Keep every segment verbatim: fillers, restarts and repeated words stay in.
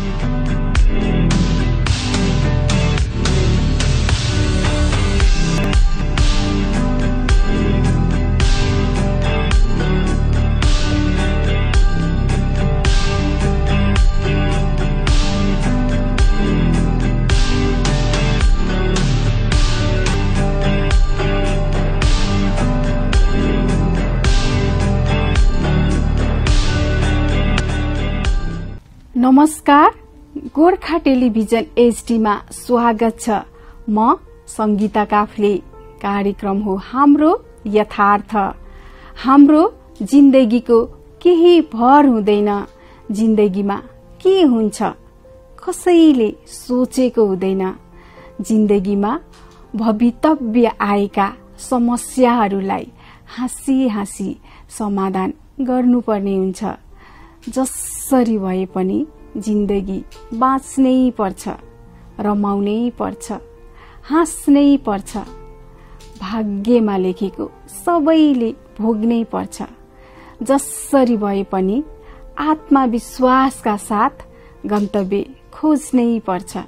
नमस्कार, Gorkha television HD मा स्वागत छ। म संगीता काफ्ले। कार्यक्रम हो हाम्रो यथार्थ। हाम्रो जिन्दगीको केही भर हुँदैन। जिन्दगीमा के हुन्छ कसैले सोचेको हुँदैन। जिन्दगीमा भवितव्य आएका समस्याहरूलाई हाँसी हाँसी समाधान गर्नुपर्ने हुन्छ। जसरी भए पनि जिन्दगी बाँच्नै पर्छ, रमाउनै पर्छ, हाँस्नै पर्छ। भाग्यमा लेखेको सबैले भोग्नै पर्छ। जसरी भए पनि आत्मविश्वासका साथ गन्तव्य खोज्नै पर्छ।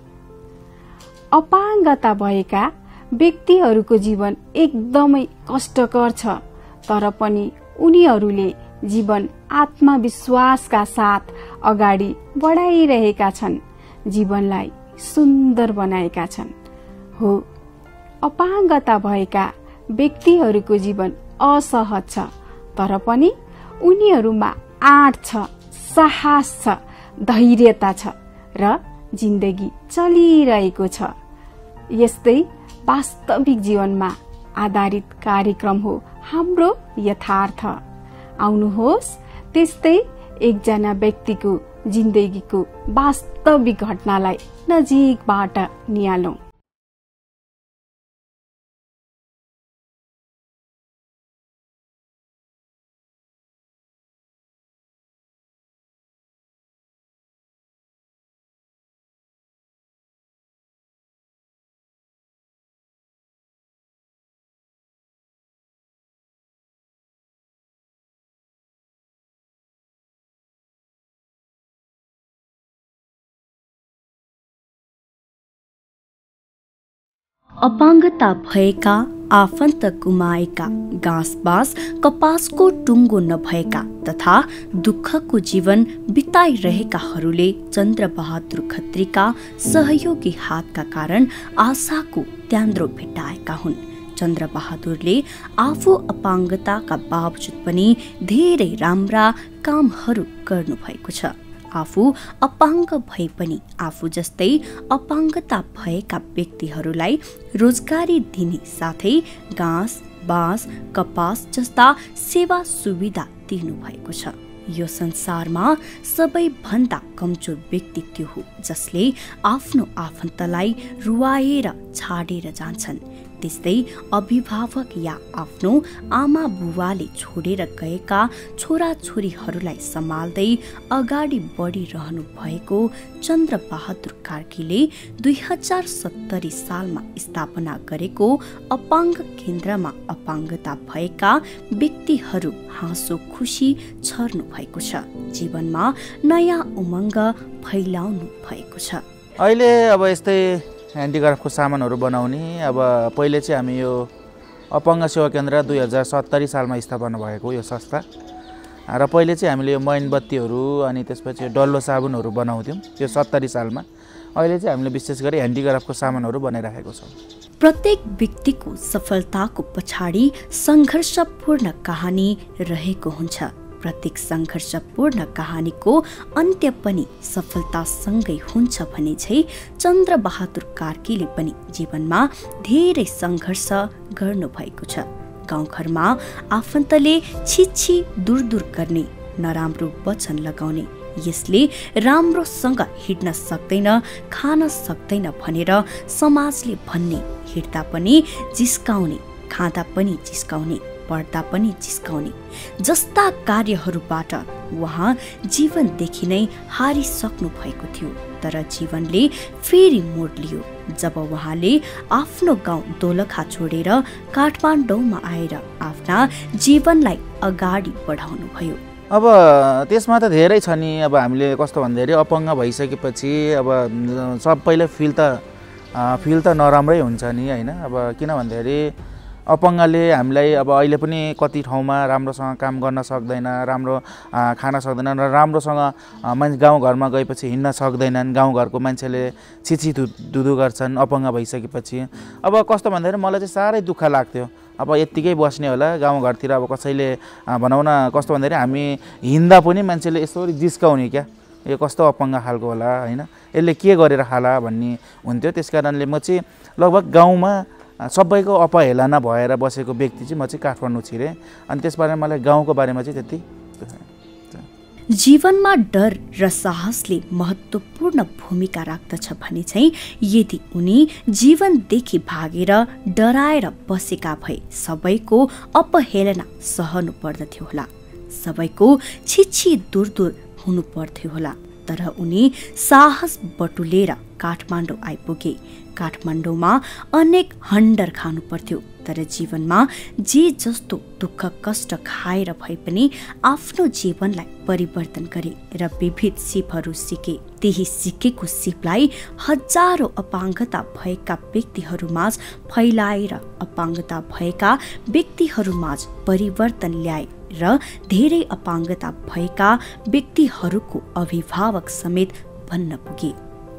अपाङ्गता भएका व्यक्तिहरूको जीवन एकदमै कष्टकर छ, तर पनि उनीहरूले जीवन आत्मविश्वासका साथ अगाडि बढाइरहेका छन्, जीवनलाई सुन्दर बनाएका छन्। हो, अपाङ्गता भएका व्यक्तिहरूको जीवन असहज छ, तर पनि उनीहरूमा आँट छ, साहस छ, धैर्यता छ र जिन्दगी चलिरहेको छ। यस्तै वास्तविक जीवनमा आधारित कार्यक्रम हो हाम्रो यथार्थ। आउनुहोस् त्यस्तै एकजना व्यक्तिको जिन्दगीको वास्तविक घटनालाई नजिकबाट निहालौं। अपाङ्गता भएका, आफन्त गुमाएका, घाँसबास कपासको टुङ्गो नभएका तथा दुःखको जीवन बिताइरहेकाहरूले चन्द्रबहादुर खत्रीका सहयोगी हातका कारण आशाको त्यान्द्रो भेटाएका हुन्। चन्द्रबहादुरले आफू अपाङ्गताका बावजुद पनि धेरै राम्रा कामहरू गर्नुभएको छ। आफू अपाङ्ग भए पनि आफू जस्तै अपाङ्गता भएका व्यक्तिहरूलाई रोजगारी दिने साथै घाँस, बाँस, कपास जस्ता सेवा सुविधा दिनु भएको छ। यो संसारमा सबैभन्दा कमजोर व्यक्ति त्यो हो जसले आफ्नो आफन्तलाई रुवाएर छाडेर जान्छन्। त्यस्तै अभिभावक या आफ्नो आमा बुवाले छोडेर गएका छोरा छोरीहरूलाई सम्हाल्दै अगाडि बढिरहनु भएको चन्द्रबहादुर कार्कीले दुई हजार सत्तरी सालमा स्थापना गरेको अपाङ्ग केन्द्रमा अपाङ्गता भएका व्यक्तिहरू हाँसो खुसी छर्नु भएको छ। जीवनमा नयाँ उमङ्ग फैलाउनु भएको छ। अहिले अब यस्तै ह्यान्डिक्राफ्टको सामानहरू बनाउने, अब पहिले चाहिँ हामी यो अपाङ्ग सेवा केन्द्र दुई हजार सत्तरी सालमा स्थापना भएको यो संस्था र पहिले चाहिँ हामीले यो मैनबत्तीहरू अनि त्यसपछि डल्लो साबुनहरू बनाउँथ्यौँ त्यो सत्तरी सालमा। अहिले चाहिँ हामीले विशेष गरी ह्यान्डिक्राफ्टको सामानहरू बनाइराखेको छौँ। प्रत्येक व्यक्तिको सफलताको पछाडि सङ्घर्षपूर्ण कहानी रहेको हुन्छ। प्रत्येक सङ्घर्षपूर्ण कहानीको अन्त्य पनि सफलतासँगै हुन्छ भने चाहिँ चन्द्रबहादुर कार्कीले पनि जीवनमा धेरै सङ्घर्ष गर्नुभएको छ। गाउँघरमा आफन्तले छिछि दूर दूर गर्ने, नराम्रो वचन लगाउने, यसले राम्रोसँग हिँड्न सक्दैन, खान सक्दैन भनेर समाजले भन्ने, हिँड्दा पनि जिस्काउने, खाँदा पनि जिस्काउने, पढ्दा पनि जिस्काउने जस्ता कार्यहरूबाट उहाँ जीवनदेखि नै हारिसक्नु भएको थियो। तर जीवनले फेरि मोड लियो जब उहाँले आफ्नो गाउँ दोलखा छोडेर काठमाडौँमा आएर आफ्ना जीवनलाई अगाडि बढाउनु भयो। अब त्यसमा त धेरै छ नि। अब हामीले कस्तो भन्दाखेरि अपङ्ग भइसकेपछि अब सबैले फिल त फिल त नराम्रै हुन्छ नि होइन। अब किन भन्दाखेरि अपङ्गले हामीलाई अब अहिले पनि कति ठाउँमा राम्रोसँग काम गर्न सक्दैन, राम्रो खान सक्दैन र राम्रोसँग मान्छे गाउँघरमा गएपछि हिँड्न सक्दैनन्। गाउँघरको मान्छेले छिछि दुधु गर्छन् अपङ्ग भइसकेपछि। अब कस्तो भन्दाखेरि मलाई चाहिँ साह्रै दुःख लाग्थ्यो। अब यत्तिकै बस्ने होला गाउँघरतिर, अब कसैले भनौँ न कस्तो भन्दाखेरि हामी हिँड्दा पनि मान्छेले यसरी जिस्काउने क्या, यो कस्तो अपङ्ग खालको होला होइन, यसले के गरेर खाला भन्ने हुन्थ्यो। त्यस कारणले म चाहिँ लगभग गाउँमा सबैको अपहेलना भएर बसेको व्यक्ति चाहिँ म चाहिँ काठमाडौँ छिरेँ। अनि त्यसबारे मलाई गाउँको बारेमा चाहिँ त्यति। जीवनमा डर र साहसले महत्त्वपूर्ण भूमिका राख्दछ भने चाहिँ यदि उनी जीवनदेखि भागेर डराएर बसेका भए सबैको अपहेलना सहनु पर्दथ्यो होला, सबैको छिछि दूर दूर हुनु पर्थ्यो होला। तर उनी साहस बटुलेर काठमाडौँ आइपुगे। काठमाडौँमा अनेक हन्डर खानु पर्थ्यो, तर जीवनमा जे जस्तो दुःख कष्ट खाएर भए पनि आफ्नो जीवनलाई परिवर्तन गरे र विविध सिपहरू सिके। त्यही सिकेको सिपलाई हजारौं अपाङ्गता भएका व्यक्तिहरूमाझ फैलाएर अपाङ्गता भएका व्यक्तिहरूमाझ परिवर्तन ल्याए र धेरै अपाङ्गता भएका व्यक्तिहरूको अभिभावक समेत बन्न पुगे।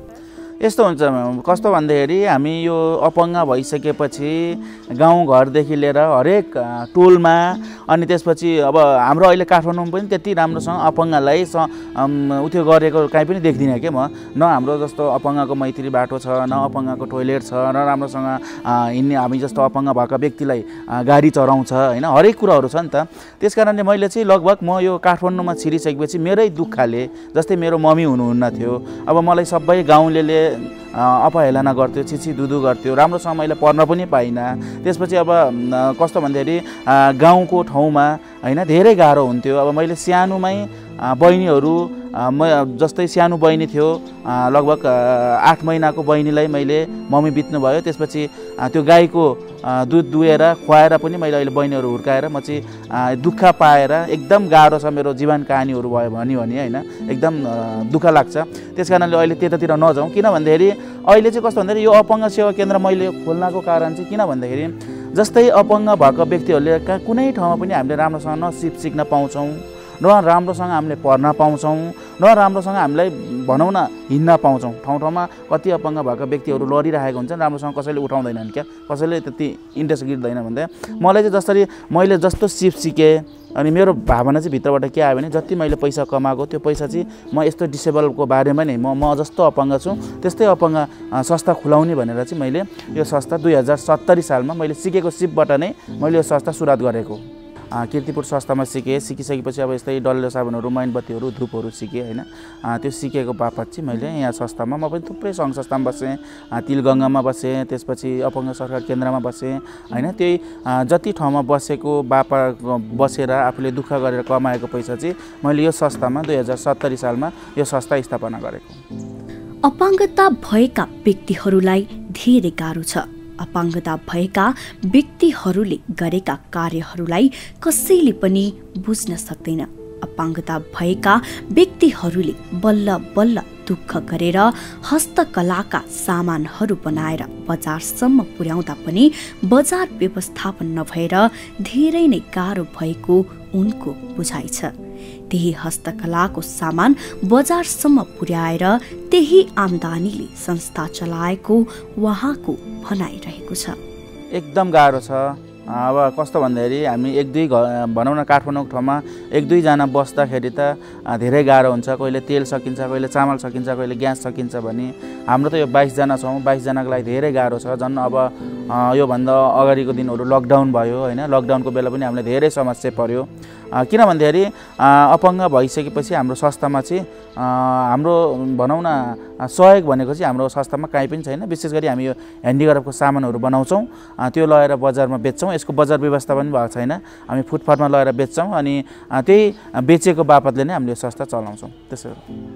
यस्तो हुन्छ कस्तो भन्दाखेरि हामी यो अपङ्ग भइसकेपछि गाउँघरदेखि लिएर हरेक टोलमा अनि त्यसपछि अब हाम्रो अहिले काठमाडौँमा पनि त्यति राम्रोसँग अपङ्गलाई स उत्यो गरेको काहीँ पनि देख्दिनँ क्या म। न हाम्रो जस्तो अपङ्गको मैत्री बाटो छ, न अपङ्गको टोइलेट छ, न राम्रोसँग हिँड्ने हामी जस्तो अपङ्ग भएका व्यक्तिलाई गाडी चढाउँछ होइन, हरेक कुराहरू छ नि त। त्यस कारणले मैले चाहिँ लगभग म यो काठमाडौँमा छिरिसकेपछि मेरै दुःखले, जस्तै मेरो मम्मी हुनुहुन्न थियो, अब मलाई सबै गाउँले अपहेलना गर्थ्यो, छिछि दुधु गर्थ्यो, राम्रोसँग मैले पढ्न पनि पाइनँ। त्यसपछि अब कस्तो भन्दाखेरि गाउँको ठाउँमा होइन धेरै गाह्रो हुन्थ्यो। अब मैले सानोमै बहिनीहरू म जस्तै सानो बहिनी थियो लगभग आठ महिनाको बहिनीलाई मैले मम्मी बित्नुभयो। त्यसपछि त्यो गाईको दुध दुहेर खुवाएर पनि मैले अहिले बहिनीहरू हुर्काएर म चाहिँ दुःख पाएर एकदम गाह्रो छ मेरो जीवन कहानीहरू भयो भन्यो भने होइन, एकदम दुःख लाग्छ। त्यस कारणले अहिले त्यतातिर नजाउँ। किन भन्दाखेरि अहिले चाहिँ कस्तो भन्दाखेरि यो अपङ्ग सेवा केन्द्र मैले खोल्नको कारण चाहिँ किन भन्दाखेरि जस्तै अपङ्ग भएको व्यक्तिहरूले कुनै ठाउँमा पनि हामीले राम्रोसँग न सिप सिक्न पाउँछौँ, न राम्रोसँग हामीले पढ्न पाउँछौँ, न राम्रोसँग हामीलाई भनौँ न हिँड्न पाउँछौँ। ठाउँ ठाउँमा कति अपङ्ग भएका व्यक्तिहरू लडिरहेको हुन्छन्, राम्रोसँग कसैले उठाउँदैनन् क्या, कसैले त्यति इन्ट्रेस्ट गिर्दैन भन्दा मलाई चाहिँ जसरी मैले जस्तो सिप सिकेँ अनि मेरो भावना चाहिँ भित्रबाट के आयो भने जति मैले पैसा कमाएको त्यो पैसा चाहिँ म यस्तो डिसेबलको बारेमा नै म म जस्तो अपङ्ग छु त्यस्तै अपङ्ग संस्था खुलाउने भनेर चाहिँ मैले यो संस्था दुई हजार सत्तरी सालमा मैले सिकेको सिपबाट नै मैले यो संस्था सुरुवात गरेको। कीर्तिपुर संस्थामा सिकेँ। सिकिसकेपछि अब यस्तै डल्लो साबुनहरू, मैनबत्तीहरू, धुपहरू सिकेँ होइन। त्यो सिकेको बापत चाहिँ मैले यहाँ संस्थामा म पनि थुप्रै सङ्घ संस्थामा बसेँ, तिलगङ्गामा बसेँ, त्यसपछि अपङ्ग सरकार केन्द्रमा बसेँ होइन। त्यही जति ठाउँमा बसेको बापा बसेर आफूले दुःख गरेर कमाएको पैसा चाहिँ मैले यो संस्थामा दुई हजार सत्तरी सालमा यो संस्था स्थापना गरेको। अपाङ्गता भएका व्यक्तिहरूलाई धेरै गाह्रो छ। अपाङ्गता भएका व्यक्तिहरूले गरेका कार्यहरूलाई कसैले पनि बुझ्न सक्दैन। अपाङ्गता भएका व्यक्तिहरूले बल्ल बल्ल दुःख गरेर हस्तकलाका सामानहरू बनाएर बजारसम्म पुर्याउँदा पनि बजार व्यवस्थापन नभएर धेरै नै गाह्रो भएको उनको बुझाइ छ। त्यही हस्तकलाको सामान बजारसम्म पुर्याएर त्यही आम्दानीले संस्था चलाएको उहाँको भनाइरहेको छ। एकदम गाह्रो छ। अब कस्तो भन्दाखेरि हामी एक दुई घर भनौँ न काठमाडौँको ठाउँमा एक दुईजना बस्दाखेरि त धेरै गाह्रो हुन्छ। कहिले तेल सकिन्छ, कहिले चामल सकिन्छ, कहिले ग्यास सकिन्छ भने हाम्रो त यो बाइसजना छौँ, बाइसजनाको लागि धेरै गाह्रो छ। झन् अब योभन्दा अगाडिको दिनहरू लकडाउन भयो होइन। लकडाउनको बेला पनि हामीलाई धेरै समस्या पर्यो। किन भन्दाखेरि अपङ्ग भइसकेपछि हाम्रो संस्थामा चाहिँ हाम्रो भनौँ न सहयोग भनेको चाहिँ हाम्रो संस्थामा काहीँ पनि छैन। विशेष गरी हामी यो ह्यान्डिक्राफ्टको सामानहरू बनाउँछौँ, त्यो लगेर बजारमा बेच्छौँ। यसको बजार व्यवस्था पनि भएको छैन। हामी फुटपाथमा लगेर बेच्छौँ अनि त्यही बेचेको बापतले नै हामीले यो संस्था चलाउँछौँ। त्यसो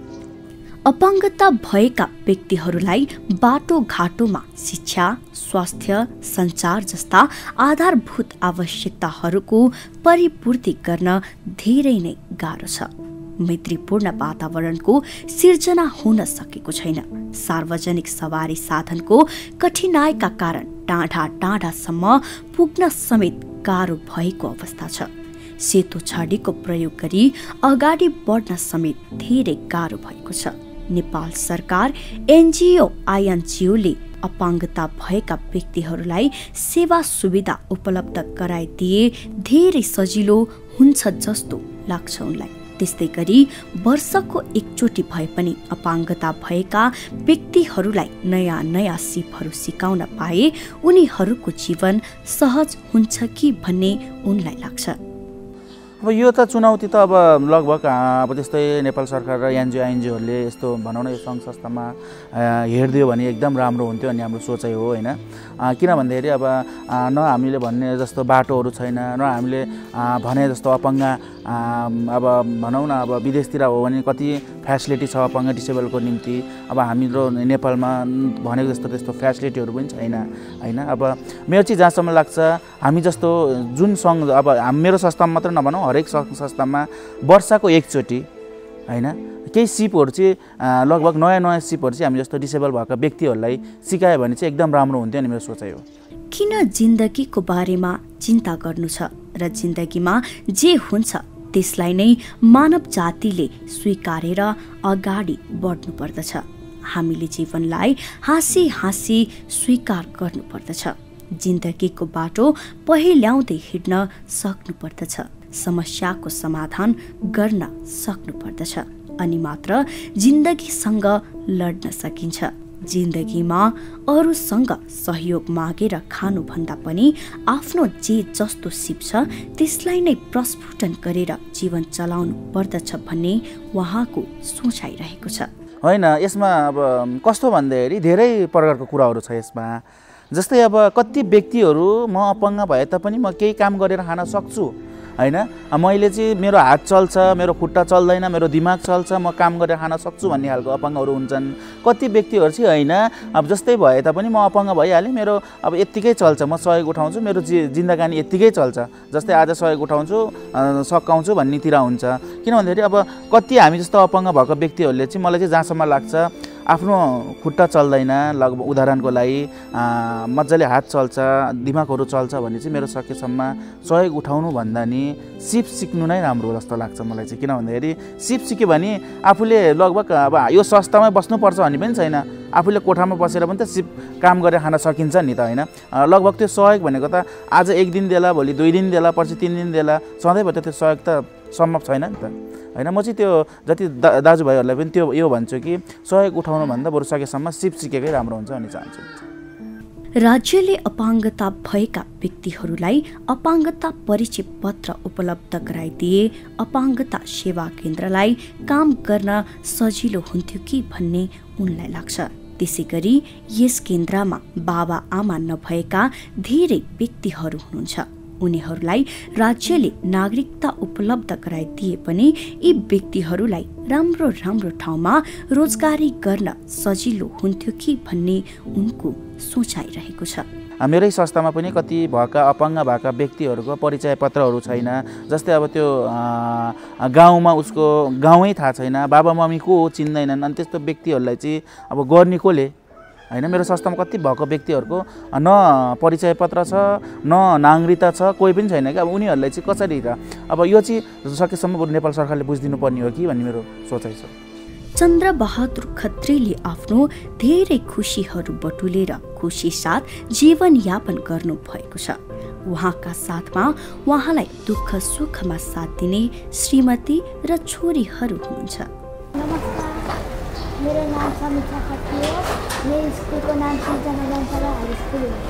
अपाङ्गता भएका व्यक्तिहरूलाई बाटोघाटोमा शिक्षा, स्वास्थ्य, सञ्चार जस्ता आधारभूत आवश्यकताहरूको परिपूर्ति गर्न धेरै नै गाह्रो छ। मैत्रीपूर्ण वातावरणको सिर्जना हुन सकेको छैन। सार्वजनिक सवारी साधनको कठिनाइका कारण टाढा टाढासम्म पुग्न समेत गाह्रो भएको अवस्था छ। सेतो छडीको प्रयोग गरी अगाडि बढ्न समेत धेरै गाह्रो भएको छ। नेपाल सरकार, एनजिओ, आइएनजिओले अपाङ्गता भएका व्यक्तिहरूलाई सेवा सुविधा उपलब्ध गराइदिए धेरै सजिलो हुन्छ जस्तो लाग्छ उनलाई। त्यस्तै गरी वर्षको एकचोटि भए पनि अपाङ्गता भएका व्यक्तिहरूलाई नयाँ नयाँ सिपहरू सिकाउन पाए उनीहरूको जीवन सहज हुन्छ कि भन्ने उनलाई लाग्छ। अब यो त चुनौती त अब लगभग अब त्यस्तै नेपाल सरकार र एनजिओ आइएनजिओहरूले यस्तो भनौँ न यो सङ्घ संस्थामा हेरिदियो भने एकदम राम्रो हुन्थ्यो भन्ने हाम्रो सोचाइ हो होइन। किन भन्दाखेरि अब न हामीले भन्ने जस्तो बाटोहरू छैन, न हामीले भने जस्तो अपाङ्ग अब भनौँ न अब विदेशतिर हो भने कति फेसिलिटी छ अपाङ्ग डिसेबलको निम्ति। अब हाम्रो नेपालमा भनेको जस्तो त्यस्तो फेसिलिटीहरू पनि छैन होइन। अब मेरो चाहिँ जहाँसम्म लाग्छ हामी जस्तो जुन सङ्घ अब मेरो संस्थामा मात्र नभनौँ हरेक सङ्घ संस्थामा वर्षको एकचोटि होइन केही सिपहरू चाहिँ लगभग नयाँ नयाँ सिपहरू चाहिँ हामी जस्तो डिसेबल भएका व्यक्तिहरूलाई सिकायो भने चाहिँ एकदम राम्रो हुन्थ्यो नि मेरो सोचाइ हो। किन जिन्दगीको बारेमा चिन्ता गर्नु छ र जिन्दगीमा जे हुन्छ त्यसलाई नै मानव जातिले स्वीकारेर अगाडि बढ्नु पर्दछ। हामीले जीवनलाई हाँसी हाँसी स्वीकार गर्नु पर्दछ। जिन्दगीको बाटो पहिल्याउँदै हिँड्न सक्नु पर्दछ। समस्याको समाधान गर्न सक्नु पर्दछ अनि मात्र जिन्दगीसँग लड्न सकिन्छ। जिन्दगीमा अरूसँग सहयोग मागेर खानुभन्दा पनि आफ्नो जे जस्तो सिप छ त्यसलाई नै प्रस्फुटन गरेर जीवन चलाउनु पर्दछ भन्ने उहाँको सोचाइ रहेको छ। होइन यसमा अब कस्तो भन्दाखेरि धेरै प्रकारको कुराहरू छ यसमा। जस्तै अब कति व्यक्तिहरू म अपाङ्ग भए तापनि म केही काम गरेर खान सक्छु होइन। मैले चाहिँ मेरो हात चल्छ, मेरो खुट्टा चल्दैन, मेरो दिमाग चल्छ, म काम गरेर खान सक्छु भन्ने खालको अपाङ्गहरू हुन्छन्। कति व्यक्तिहरू चाहिँ होइन अब जस्तै भए तापनि म अपाङ्ग भइहालेँ, मेरो अब यत्तिकै चल्छ, म सहयोग उठाउँछु, मेरो जि जिन्दगानी यत्तिकै चल्छ, जस्तै आज सहयोग उठाउँछु सकाउँछु भन्नेतिर हुन्छ। किन भन्दाखेरि अब कति हामी जस्तो अपाङ्ग भएको व्यक्तिहरूले चाहिँ मलाई चाहिँ जहाँसम्म लाग्छ आफ्नो खुट्टा चल्दैन लगभग उदाहरणको लागि मजाले हात चल्छ, दिमागहरू चल्छ भने चाहिँ मेरो सकेसम्म सहयोग उठाउनु भन्दा नि सिप सिक्नु नै राम्रो जस्तो लाग्छ मलाई चाहिँ। किन भन्दाखेरि सिप सिक्यो भने आफूले लगभग अब यो संस्थामै बस्नुपर्छ भन्ने पनि छैन, आफूले कोठामा बसेर पनि त सिप काम गरेर खान सकिन्छ नि त होइन। लगभग त्यो सहयोग भनेको त आज एक दिन देला, भोलि दुई दिन देला, पर्सि तिन दिन देला, सधैँभरि त त्यो सहयोग त सम्भव छैन नि त होइन। म चाहिँ त्यो जति दा दाजुभाइहरूलाई पनि त्यो यो भन्छु कि सहयोग उठाउनुभन्दा बरु सकेसम्म सिप सिकेकै राम्रो हुन्छ भन्ने चाहन्छु। राज्यले अपाङ्गता भएका व्यक्तिहरूलाई अपाङ्गता परिचय पत्र उपलब्ध गराइदिए अपाङ्गता सेवा केन्द्रलाई काम गर्न सजिलो हुन्थ्यो कि भन्ने उनलाई लाग्छ। त्यसै गरी यस केन्द्रमा बाबा आमा नभएका धेरै व्यक्तिहरू हुनुहुन्छ। उनीहरूलाई राज्यले नागरिकता उपलब्ध गराइदिए पनि यी व्यक्तिहरूलाई राम्रो राम्रो ठाउँमा रोजगारी गर्न सजिलो हुन्थ्यो कि भन्ने उनको सोचाइ रहेको छ। मेरै संस्थामा पनि कति भएका अपाङ्ग भएका व्यक्तिहरूको परिचय पत्रहरू छैन। जस्तै अब त्यो गाउँमा उसको गाउँै थाहा छैन, बाबा मम्मी को हो चिन्दैनन्, अनि त्यस्तो व्यक्तिहरूलाई चाहिँ अब गर्ने कसले होइन। मेरो संस्थामा कति भएको व्यक्तिहरूको न परिचय पत्र छ न नागरिकता छ, कोही पनि छैन कि। अब उनीहरूलाई चाहिँ कसरी र अब यो चाहिँ सकेसम्म बरु नेपाल सरकारले बुझिदिनु पर्ने हो कि भन्ने मेरो सोचाइ छ। चन्द्रबहादुर खत्रीले आफ्नो धेरै खुसीहरू बटुलेर खुसी साथ जीवनयापन गर्नु भएको छ। उहाँका साथमा उहाँलाई दुःख सुखमा साथ दिने श्रीमती र छोरीहरू हुनुहुन्छ। नमस्कार, मेरो नाम समीक्षा खत्री हो। मेरो स्कुलको नाम सृजना जामसरा हाई स्कुल हो।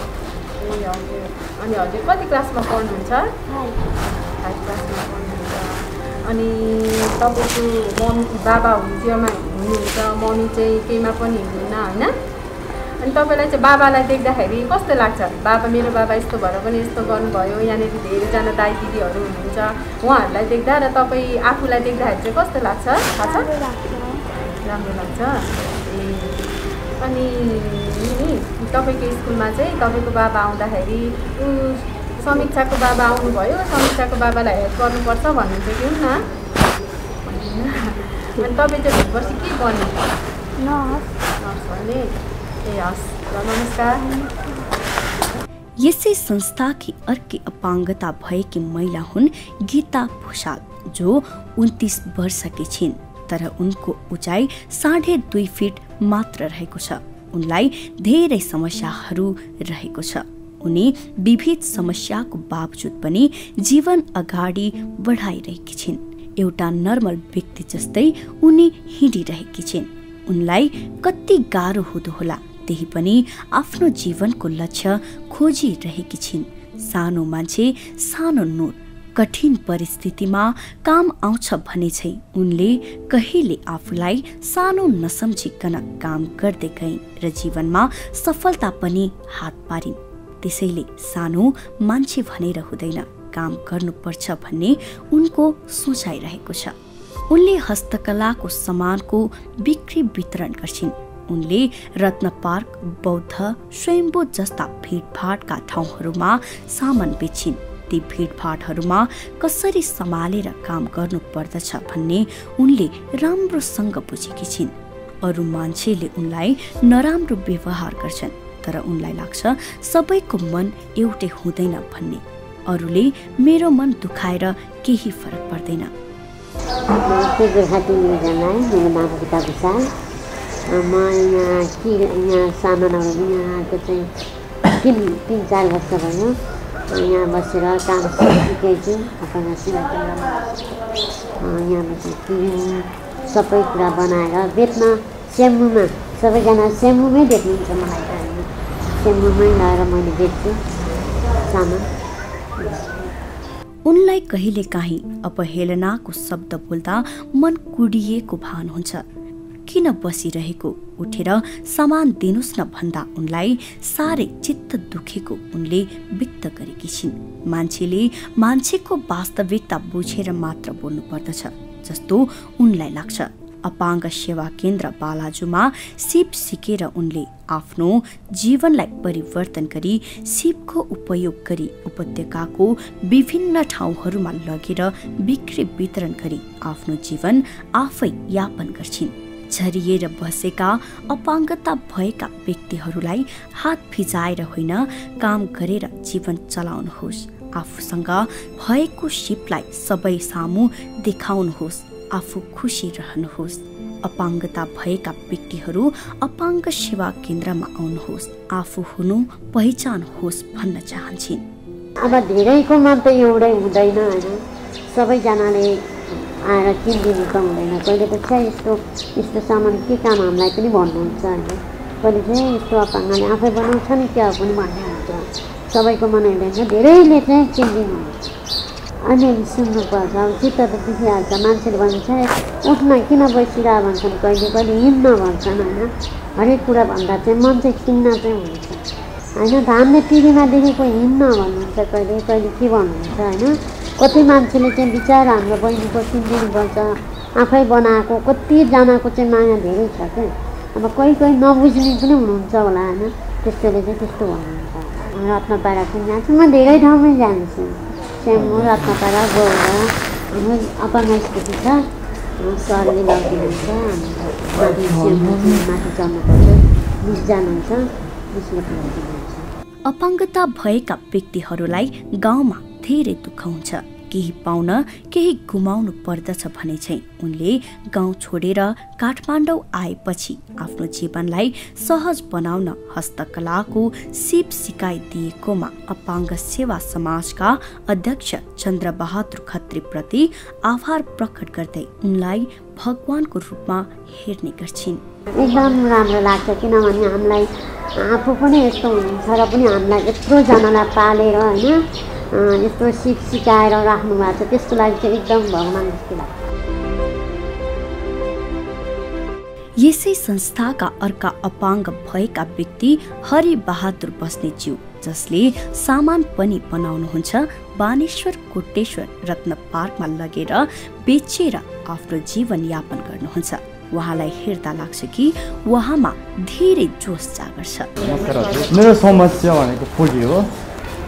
ए हजुर, अनि हजुर कति क्लासमा पढ्नुहुन्छ? फाइभ फाइभ क्लासमा पढ्नुहुन्छ। अनि तपाईँको मम्मी बाबा हुन्थ्योमा हुनुहुन्छ, मम्मी चाहिँ केहीमा पनि हुनुहुन्न होइन। अनि तपाईँलाई चाहिँ बाबालाई देख्दाखेरि कस्तो लाग्छ? बाबा मेरो बाबा यस्तो भएर पनि यस्तो गर्नुभयो, यहाँनिर धेरैजना दाइ दिदीहरू हुनुहुन्छ, उहाँहरूलाई देख्दा र तपाईँ आफूलाई देख्दाखेरि चाहिँ कस्तो लाग्छ? थाहा छ? राम्रो लाग्छ। ए अनि नि तपाईँको स्कुलमा चाहिँ तपाईँको बाबा आउँदाखेरि ऊ समीक्षाको बाबा आउनुभयो, समीक्षाको बाबालाई हेल्प गर्नुपर्छ भन्नुहुन्छ कि हुन्न? अनि तपाईँ चाहिँ भोलिपर्सि के बन्नु? नर्स। नर्स भने ए हस् ल नमस्कार। यसै संस्थाकी अर्की अपाङ्गता भएकी महिला हुन् गीता भूषाल, जो उन्तिस वर्षकी छिन्, तर उनको उचाइ साढे दुई फिट मात्र रहेको छ। उनलाई धेरै समस्याहरू रहेको छ। उनी विविध समस्याको बावजुद पनि जीवन अगाडि बढाइरहेकी छिन्। एउटा नर्मल व्यक्ति जस्तै उनी हिँडिरहेकी छिन्। उनलाई कति गाह्रो हुँदो होला, त्यही पनि आफ्नो जीवनको लक्ष्य खोजिरहेकी छिन्। सानो मान्छे सानो नूर कठिन परिस्थितिमा काम आउँछ भने चाहिँ उनले कहिले आफूलाई सानो नसम्झिकन काम गर्दै गइन् र जीवनमा सफलता पनि हात पारिन्। त्यसैले सानो मान्छे भनेर हुँदैन, काम गर्नुपर्छ भन्ने उनको सोचाइरहेको छ। उनले हस्तकलाको सामानको बिक्री वितरण गर्छिन्। उनले रत्न पार्क, बौद्ध, स्वयम्भू जस्ता भिडभाडका ठाउँहरूमा सामान बेच्छिन्। ती भिडभाडहरूमा कसरी सम्हालेर काम गर्नु पर्दछ भन्ने उनले राम्रोसँग बुझेकी छिन्। अरू मान्छेले उनलाई नराम्रो व्यवहार गर्छन्, तर उनलाई लाग्छ सबैको मन एउटै हुँदैन भन्ने। अरूले मेरो मन दुखाएर केही फरक पर्दैन। नमस्ते, गोर्खा टिभीमा मेरो नाम गीता भूषाल। म यहाँ कि यहाँ सामानहरू यहाँको चाहिँ तिन तिन चार वर्ष भयो यहाँ बसेर काम सिकेछु। यहाँ बसेर सबै कुरा बनाएर बेच्न सेम्बुमा सबैजना सेम्बुमै बेच्नुहुन्छ। मलाई त सेम्बुमै लगाएर मैले बेच्छु सामान। उनलाई कहिलेकाहीँ अपहेलनाको शब्द बोल्दा मन कुडिएको भान हुन्छ। किन बसिरहेको, उठेर सामान दिनुस् न भन्दा उनलाई साह्रै चित्त दुखेको उनले व्यक्त गरेकी छिन्। मान्छेले मान्छेको वास्तविकता बुझेर मात्र बोल्नु पर्दछ जस्तो उनलाई लाग्छ। अपाङ्ग सेवा केन्द्र बालाजुमा सिप सिकेर उनले आफ्नो जीवनलाई परिवर्तन गरी सिपको उपयोग गरी उपत्यकाको विभिन्न ठाउँहरूमा लगेर बिक्री वितरण गरी आफ्नो जीवन आफै यापन गर्छिन्। झरिएर बसेका अपाङ्गता भएका व्यक्तिहरूलाई हात फिजाएर होइन, काम गरेर जीवन चलाउनुहोस्। आफूसँग भएको सिपलाई सबै सामु देखाउनुहोस्। आफू खुसी रहनुहोस्। अपाङ्गता भएका व्यक्तिहरू अपाङ्ग सेवा केन्द्रमा आउनुहोस्। आफू हुनु पहिचान होस् भन्न चाहन्छन्। अब धेरैको मन त एउटै हुँदैन होइन, सबैजनाले आएर किनिदिनु त हुँदैन। कहिले त चाहिँ यस्तो यस्तो सामान के काम हामीलाई पनि भन्नुहुन्छ होइन, कहिले चाहिँ यस्तो अपाङ्गले आफै बनाउँछ नि क्या पनि भन्ने हुन्छ। सबैको मन हुँदैन, धेरैले चाहिँ किनिदिनु अनि सुन्नुपर्छ। अब चित्त त दुखिहाल्छ। मान्छेले भन्छ उठ्न किन बसिरह भन्छन्, कहिले कहिले हिँड्न भन्छन् होइन। हरेक कुरा भन्दा चाहिँ मन चाहिँ किन्न चाहिँ हुन्छ होइन। हामीले टिभीमा देखेको हिँड्न भन्नुहुन्छ, कहिले कहिले के भन्नुहुन्छ होइन। कति मान्छेले चाहिँ विचार हाम्रो बहिनीको किनिदिनुपर्छ, आफै बनाएको। कतिजनाको चाहिँ माया धेरै छ क्या। अब कोही कोही नबुझ्ने पनि हुनुहुन्छ होला होइन, त्यस्तोले चाहिँ त्यस्तो भन्नुहुन्छ। रत्नपाडा पनि जान्छु म, धेरै ठाउँमै जान्छु। सेम्बु, रत्नपाडा, गौडा, हाम्रो अपाङ्ग स्थिति छ, सरले लगिदिनुहुन्छ। माथि सेम्बु माथि चढ्नुपर्छ, बिस जानुहुन्छ, बिसमा लगिदिनुहुन्छ। अपाङ्गता भएका व्यक्तिहरूलाई गाउँमा धेरै दुःख हुन्छ। केही पाउन केही गुमाउनु पर्दछ भने चाहिँ उनले गाउँ छोडेर काठमाडौँ आएपछि आफ्नो जीवनलाई सहज बनाउन हस्तकलाको सिप सिकाइदिएकोमा अपाङ्ग सेवा समाजका अध्यक्ष चन्द्रबहादुर खत्रीप्रति आभार प्रकट गर्दै उनलाई भगवानको रूपमा हेर्ने गर्छिन्। एकदम राम्रो लाग्छ, किनभने हामीलाई आफू पनि यस्तो हुनुहुन्छ र पनि हामीलाई यत्रोजनालाई पालेर होइन यस्तो सिप सिकाएर राख्नु भएको छ। त्यसको लागि चाहिँ एकदम भगवान् जस्तो लाग्छ। यसै संस्थाका अर्का अपाङ्ग भएका व्यक्ति हरिबहादुर बस्नेज्यू, जसले सामान पनि बनाउनुहुन्छ, बानेश्वर कोटेश्वर रत्न पार्कमा लगेर बेचेर आफ्नो जीवन यापन गर्नुहुन्छ। उहाँलाई हेर्दा लाग्छ कि उहाँमा धेरै जोस जागर छ। मेरो समस्या भनेको पुँजी हो।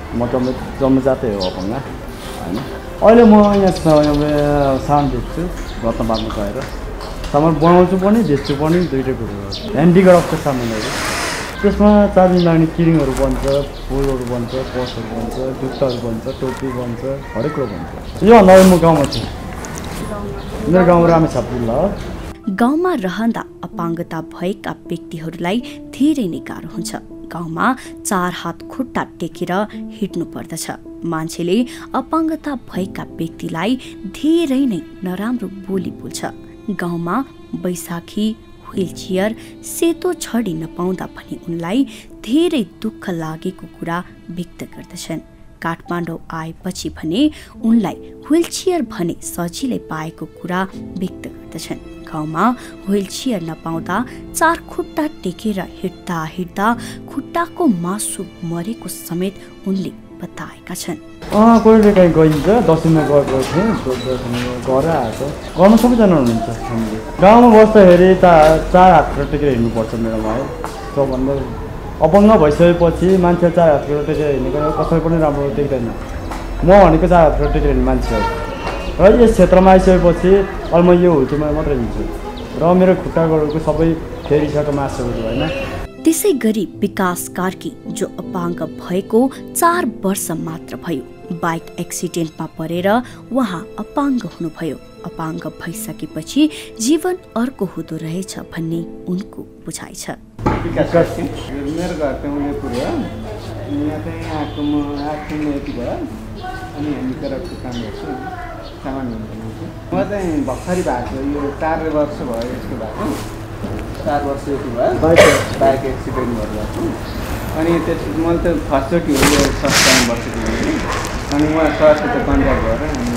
म जम्मै जन्मजातै हो अपाङ्ग होइन। अहिले म यहाँ सामान बेच्छु रत्नबादमा गएर सामान बनाउँछु पनि बेच्छु पनि दुइटै कुरो हो। ह्यान्डिक्राफ्टको सामानहरू त्यसमा चार्जिङ लाग्ने किरिङहरू बन्छ, फुलहरू बन्छ, पर्सहरू बन्छ, जुत्ताहरू बन्छ, टोपी बन्छ, हरेक कुरो बन्छ। योभन्दा अगाडि म गाउँमा छु, मेरो गाउँ रामेछाप जिल्ला हो। गाउँमा रहँदा अपाङ्गता भएका व्यक्तिहरूलाई धेरै नै गाह्रो हुन्छ। गाउँमा चार हात खुट्टा टेकेर हिँड्नु पर्दछ। मान्छेले अपाङ्गता भएका व्यक्तिलाई धेरै नै नराम्रो बोली बोल्छ। गाउँमा बैशाखी, व्हीलचेयर, सेतो छडी नपाउँदा पनि उनलाई धेरै दुःख लागेको कुरा व्यक्त गर्दछन्। काठमाडौँ आएपछि भने उनलाई व्हीलचेयर भने सजिलै पाएको कुरा व्यक्त गर्दछन्। गाउँमा व्हीलचेयर नपाउँदा चार खुट्टा टेकेर हिँड्दा हिँड्दा खुट्टाको मासु मरेको समेत उनले बताएका छन्। अँ कहिले काहीँ गइन्छ, दसैँमा गएको थिएँ, गएर आएको गाउँमा सबैजना हुनुहुन्छ। गाउँमा बस्दाखेरि चा चार हात टेकेर हिँड्नुपर्छ मेरोमा है। सबभन्दा अपाङ्ग भइसकेपछि मान्छे चार हात टेकेर हिँडेको कसैले पनि राम्रो देख्दैन। म भनेको चार हात टेकेर हिँड्ने मान्छे हो र यस क्षेत्रमा आइसकेपछि अहिले म यो हुल्चेयरमा मात्रै हिँड्छु र मेरो खुट्टाहरूको सबै फेरिसकेको मासुहरू होइन। त्यसै गरी विकास कार्की जो अपाङ्ग भएको चार वर्ष मात्र भयो, बाइक एक्सिडेन्टमा परेर उहाँ अपाङ्ग हुनुभयो। अपाङ्ग भइसकेपछि जीवन अर्को हुँदो रहेछ भन्ने उनको बुझाइ छ। मेरो घर चाहिँ उदयपुर हो, यहाँ चाहिँ आएको म आएको यति भयो अनि ह्यान्डिक्राफ्टको काम गर्छु, सामान बनाउँछु। म चाहिँ भर्खरै भएको यो चार वर्ष भयो यसको भएको, चार वर्ष यति भयो बाइक बाइक एक्सिडेन्ट भएको। अनि त्यस मैले त फर्स्टचोटि हो यो संस्थामा बसेको अनि उहाँ सरसित कन्ट्याक्ट गरेर अनि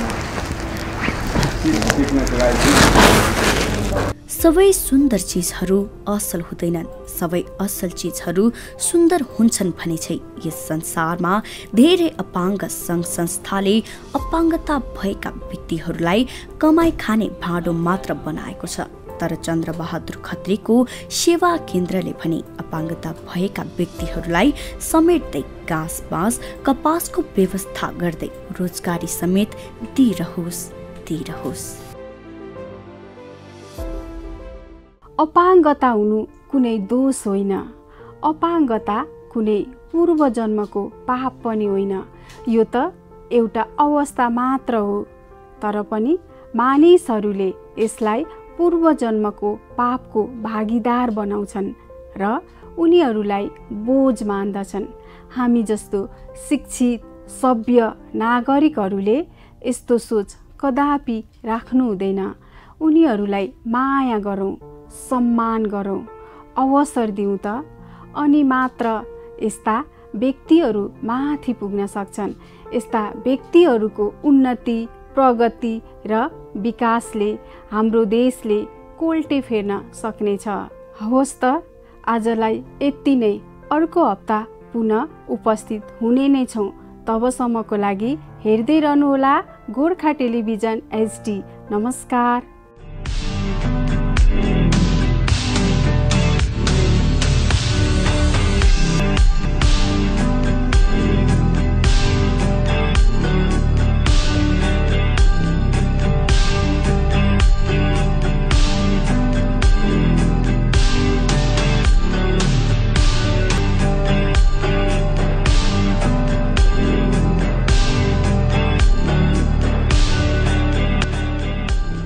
सिक्नको लागि। सबै सुन्दर चिजहरू असल हुँदैनन्, सबै असल चिजहरू सुन्दर हुन्छन् भने चाहिँ यस संसारमा धेरै अपाङ्ग सङ्घ संस्थाले अपाङ्गता भएका व्यक्तिहरूलाई कमाइ खाने भाँडो मात्र बनाएको छ। तर चन्द्रबहादुर खत्रीको सेवा केन्द्रले भने अपाङ्गता भएका व्यक्तिहरूलाई समेट्दै घाँस बाँस कपासको व्यवस्था गर्दै रोजगारी समेत दिइरहोस् दिइरहोस्। अपाङ्गता हुनु कुनै दोष होइन, अपाङ्गता कुनै पूर्व जन्मको पाप पनि होइन। यो त एउटा अवस्था मात्र हो, तर पनि मानिसहरूले यसलाई पूर्व जन्मको पापको भागीदार बनाउँछन् र उनीहरूलाई बोझ मान्दछन्। हामी जस्तो शिक्षित सभ्य नागरिकहरूले यस्तो सोच कदापि राख्नु हुँदैन। उनीहरूलाई माया गरौँ, सम्मान गरौँ, अवसर दिउँ त, अनि मात्र यस्ता व्यक्तिहरू माथि पुग्न सक्छन्। यस्ता व्यक्तिहरूको उन्नति, प्रगति र विकासले हाम्रो देशले कोल्टे फेर्न सक्नेछ। होस् त आजलाई यति नै, अर्को हप्ता पुनः उपस्थित हुने नै छौँ। तबसम्मको लागि हेर्दै रहनुहोला गोर्खा टेलिभिजन एचडी। नमस्कार।